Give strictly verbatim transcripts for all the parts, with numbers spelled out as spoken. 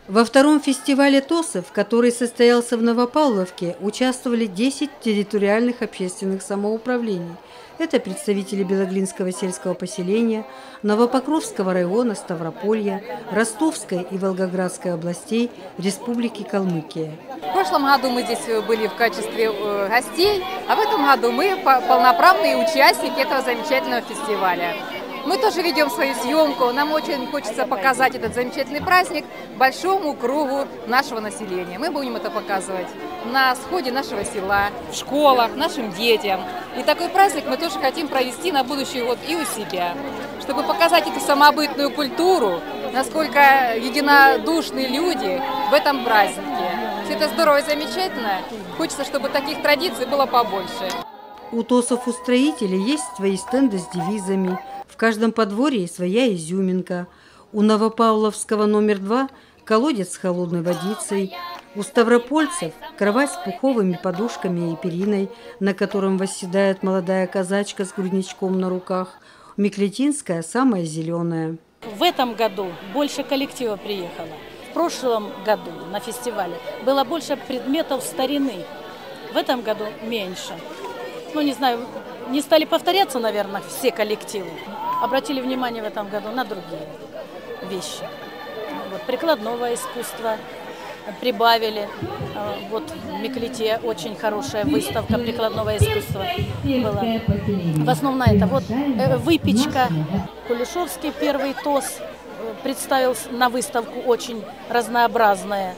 Во втором фестивале ТОСов, который состоялся в Новопавловке, участвовали десять территориальных общественных самоуправлений. Это представители Белоглинского сельского поселения, Новопокровского района, Ставрополья, Ростовской и Волгоградской областей Республики Калмыкия. В прошлом году мы здесь были в качестве гостей, а в этом году мы полноправные участники этого замечательного фестиваля. Мы тоже ведем свою съемку, нам очень хочется показать этот замечательный праздник большому кругу нашего населения. Мы будем это показывать на сходе нашего села, в школах, нашим детям. И такой праздник мы тоже хотим провести на будущий год и у себя, чтобы показать эту самобытную культуру, насколько единодушны люди в этом празднике. Все это здорово и замечательно. Хочется, чтобы таких традиций было побольше. У ТОСов-устроителей есть свои стенды с девизами. В каждом подворье своя изюминка. У Новопавловского номер два колодец с холодной водицей. У ставропольцев кровать с пуховыми подушками и периной, на котором восседает молодая казачка с грудничком на руках. Миклетинская самая зеленая. В этом году больше коллектива приехало. В прошлом году на фестивале было больше предметов старины. В этом году меньше. Ну, не знаю, не стали повторяться, наверное, все коллективы. Обратили внимание в этом году на другие вещи. Вот, прикладного искусства прибавили. Вот в Миклите очень хорошая выставка прикладного искусства была. В основном это вот выпечка. Кулешовский первый ТОС представил на выставку очень разнообразные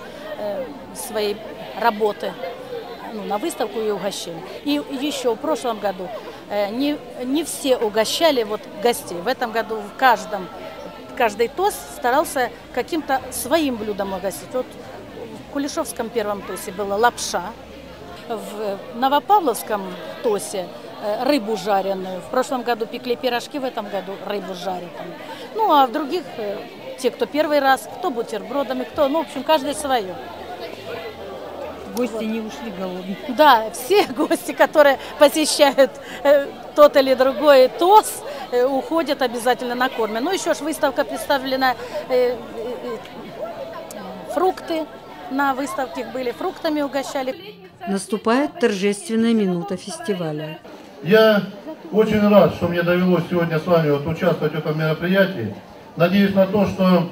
свои работы. Ну, на выставку и угощение. И еще в прошлом году э, не, не все угощали вот гостей. В этом году в каждом, каждый ТОС старался каким-то своим блюдом угостить. Вот в Кулешовском первом ТОСе была лапша, в Новопавловском ТОСе э, рыбу жареную. В прошлом году пекли пирожки, в этом году рыбу жареную. Ну а в других, э, те, кто первый раз, кто бутербродами, кто, ну в общем, каждый свое. Гости не ушли голодные. Да, все гости, которые посещают э, тот или другой ТОС, э, уходят обязательно накормлены. Ну, еще ж выставка представлена, э, э, фрукты на выставке были, фруктами угощали. Наступает торжественная минута фестиваля. Я очень рад, что мне довелось сегодня с вами вот участвовать в этом мероприятии. Надеюсь на то, что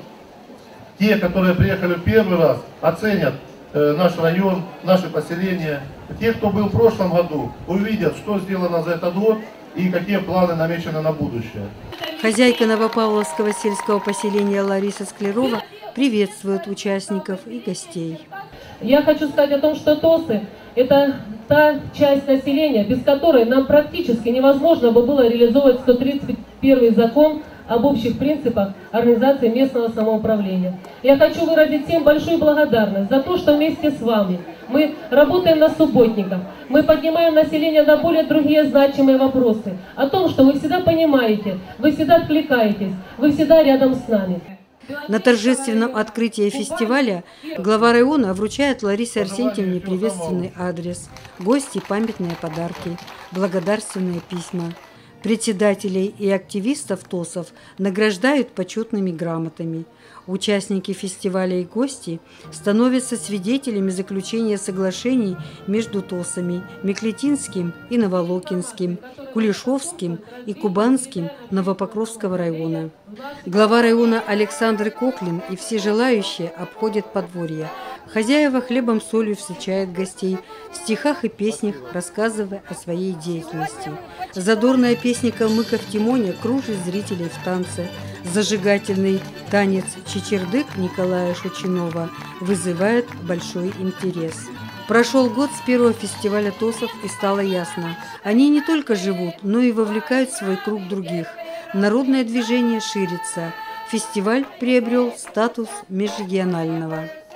те, которые приехали в первый раз, оценят наш район, наше поселение. Те, кто был в прошлом году, увидят, что сделано за этот год и какие планы намечены на будущее. Хозяйка Новопавловского сельского поселения Лариса Склярова приветствует участников и гостей. Я хочу сказать о том, что ТОСы – это та часть населения, без которой нам практически невозможно бы было реализовывать сто тридцать первый закон об общих принципах организации местного самоуправления. Я хочу выразить всем большую благодарность за то, что вместе с вами мы работаем на субботниках, мы поднимаем население на более другие значимые вопросы, о том, что вы всегда понимаете, вы всегда откликаетесь, вы всегда рядом с нами. На торжественном открытии фестиваля глава района вручает Ларисе Арсентьевне приветственный адрес, гости памятные подарки, благодарственные письма. Председателей и активистов ТОСов награждают почетными грамотами. Участники фестиваля и гости становятся свидетелями заключения соглашений между ТОСами Миклетинским и Новолокинским, Кулешовским и Кубанским Новопокровского района. Глава района Александр Коклин и все желающие обходят подворье. Хозяева хлебом-солью встречают гостей, в стихах и песнях рассказывая о своей деятельности. Задорная песня калмыков Тимоня кружит зрителей в танце. Зажигательный танец «Чечердык» Николая Шучинова вызывает большой интерес. Прошел год с первого фестиваля ТОСов, и стало ясно. Они не только живут, но и вовлекают в свой круг других. Народное движение ширится. Фестиваль приобрел статус межрегионального.